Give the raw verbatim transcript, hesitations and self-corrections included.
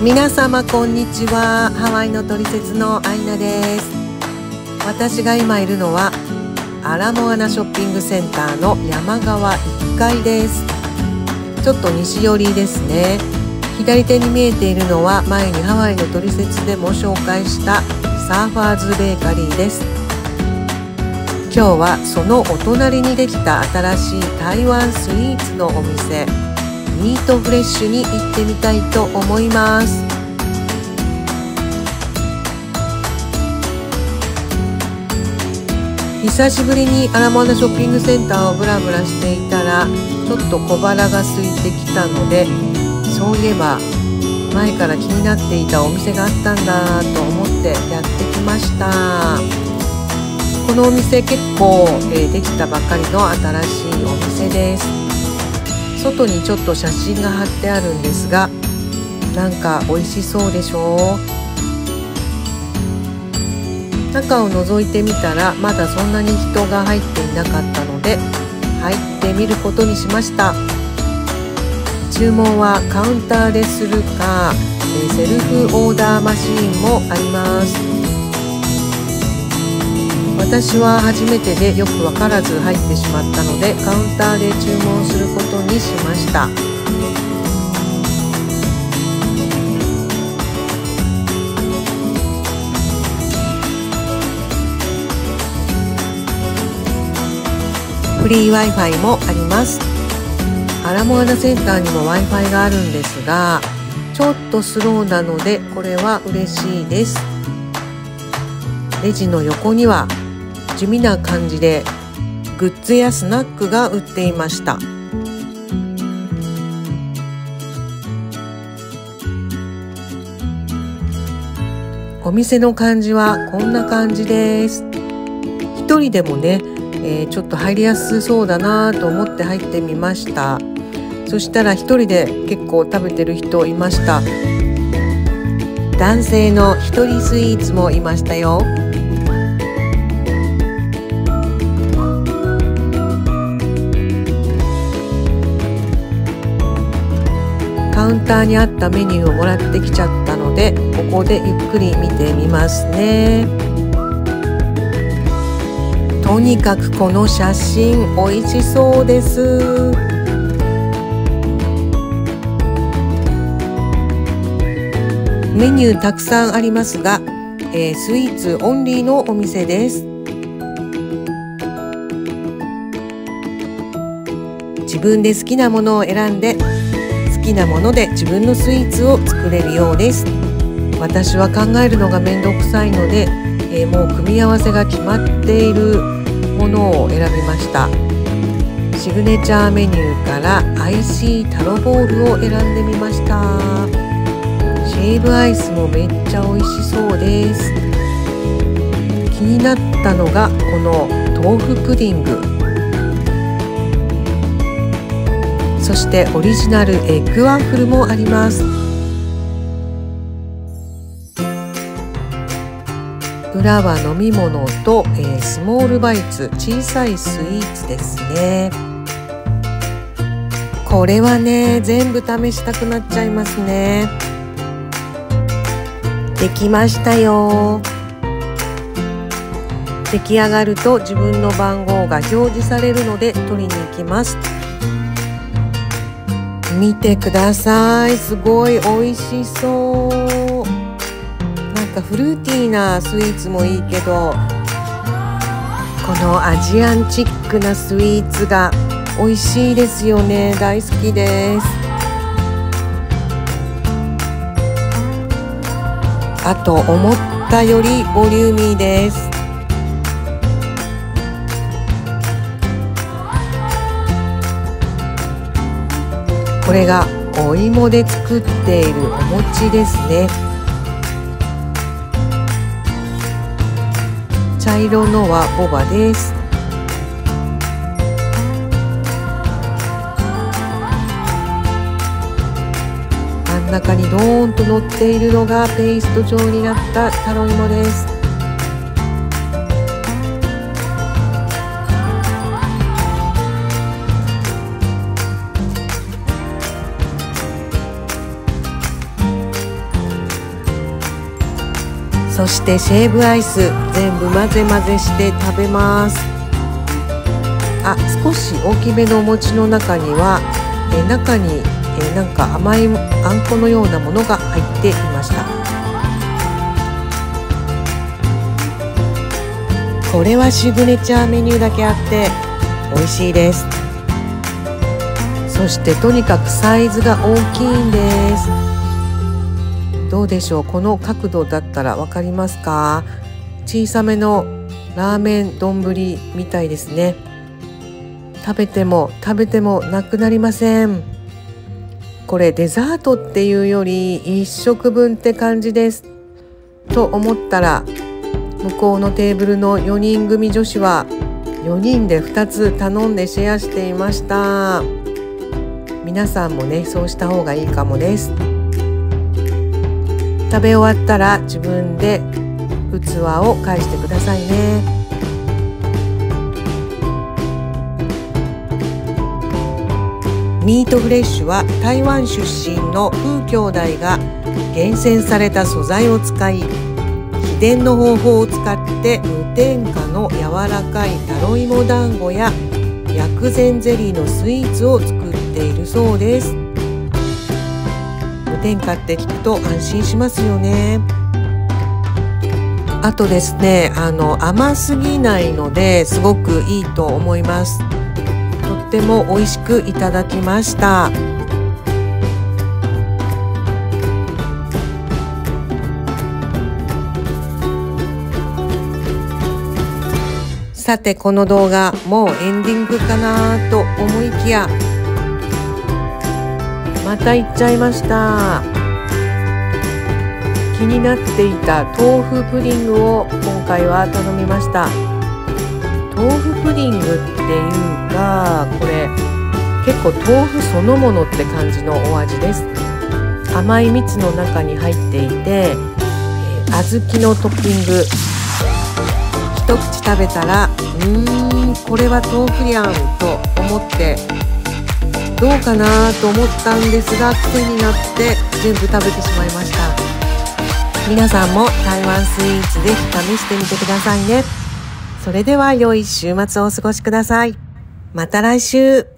皆様こんにちは。ハワイのトリセツのアイナです。私が今いるのはアラモアナショッピングセンターの山側いっかいです。ちょっと西寄りですね。左手に見えているのは前にハワイのトリセツでも紹介したサーファーズベーカリーです。今日はそのお隣にできた新しい台湾スイーツのお店ミートフレッシュに行ってみたいと思います。久しぶりにアラモアナショッピングセンターをブラブラしていたらちょっと小腹が空いてきたので、そういえば前から気になっていたお店があったんだと思ってやってきました。このお店結構、えー、できたばかりの新しいお店です。外にちょっと写真が貼ってあるんですが、なんか美味しそうでしょう。中を覗いてみたらまだそんなに人が入っていなかったので入ってみることにしました。注文はカウンターでするか、えー、セルフオーダーマシーンもあります。私は初めてでよく分からず入ってしまったのでカウンターで注文することにしました。フリー Wi-Fi もあります。アラモアナセンターにも Wi-Fi があるんですがちょっとスローなのでこれは嬉しいです。レジの横には地味な感じでグッズやスナックが売っていました。お店の感じはこんな感じです。一人でもね、えー、ちょっと入りやすそうだなと思って入ってみました。そしたら一人で結構食べてる人いました。男性の一人スイーツもいましたよ。カウンターにあったメニューをもらってきちゃったのでここでゆっくり見てみますね。とにかくこの写真美味しそうです。メニューたくさんありますが、えー、スイーツオンリーのお店です。自分で好きなものを選んで好きなもので自分のスイーツを作れるようです。私は考えるのがめんどくさいので、えー、もう組み合わせが決まっているものを選びました。シグネチャーメニューからアイシータロボールを選んでみました。シェーブアイスもめっちゃ美味しそうです。気になったのがこの豆腐プディング、そしてオリジナルエッグワッフルもあります。裏は飲み物と、えー、スモールバイツ、小さいスイーツですね。これはね全部試したくなっちゃいますね。できましたよ。出来上がると自分の番号が表示されるので取りに行きます。見てください、すごい美味しそう。なんかフルーティーなスイーツもいいけどこのアジアンチックなスイーツが美味しいですよね。大好きです。あと思ったよりボリューミーです。これがお芋で作っているお餅ですね。茶色のはボバです。真ん中にドーンと乗っているのがペースト状になったタロイモです。 そしてシェーブアイス全部混ぜ混ぜして食べます。あ、少し大きめのお餅の中にはえ中にえなんか甘いあんこのようなものが入っていました。これはシグネチャーメニューだけあって美味しいです。そしてとにかくサイズが大きいんです。どうでしょう、この角度だったらわかりますか？小さめのラーメン丼みたいですね。食べても食べてもなくなりません。これデザートっていうより一食分って感じです。と思ったら向こうのテーブルのよにん組女子はよにんでふたつ頼んでシェアしていました。皆さんもね、そうした方がいいかもです。食べ終わったら自分で器を返してくださいね。ミートフレッシュは台湾出身の風兄弟が厳選された素材を使い、秘伝の方法を使って無添加の柔らかいタロイモ団子や薬膳ゼリーのスイーツを作っているそうです。無添加って聞くと安心しますよね。あとですね、あの甘すぎないのですごくいいと思います。とっても美味しくいただきました。さてこの動画もうエンディングかなと思いきやまた行っちゃいました。気になっていた豆腐プディングを今回は頼みました。豆腐プディングっていうか、これ結構豆腐そのものって感じのお味です。甘い蜜の中に入っていて、小豆のトッピング、一口食べたらうーんこれは豆腐やんと思ってどうかなと思ったんですが、癖になって全部食べてしまいました。皆さんも台湾スイーツぜひ試してみてくださいね。それでは良い週末をお過ごしください。また来週。